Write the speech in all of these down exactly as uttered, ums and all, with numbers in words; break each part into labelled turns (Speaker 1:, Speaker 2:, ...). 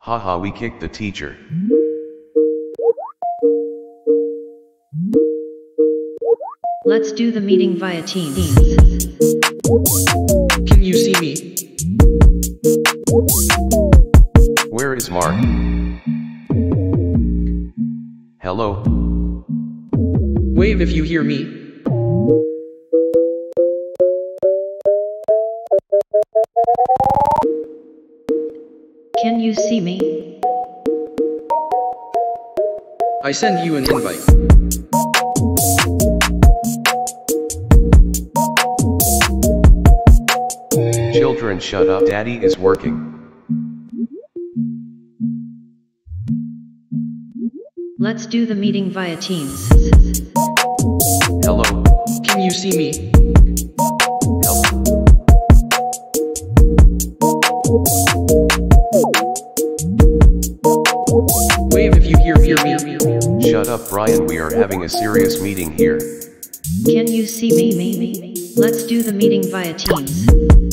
Speaker 1: Haha, we kicked the teacher.
Speaker 2: Let's do the meeting via Teams.
Speaker 3: Can you see me?
Speaker 1: Where is Mark? Hello?
Speaker 3: Wave if you hear me.
Speaker 2: Can you see me?
Speaker 3: I send you an invite.
Speaker 1: Children, shut up, Daddy is working.
Speaker 2: Let's do the meeting via Teams.
Speaker 1: Hello?
Speaker 3: Can you see me?
Speaker 1: Hello?
Speaker 3: Wave if you hear, hear me.
Speaker 1: Shut up, Brian, we are having a serious meeting here.
Speaker 2: Can you see me? Let's do the meeting via Teams.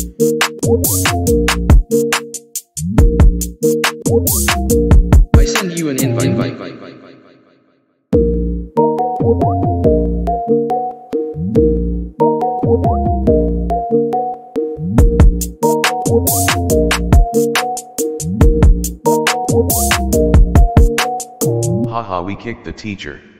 Speaker 3: I send you an invite. invite.
Speaker 1: Haha, we kicked the teacher.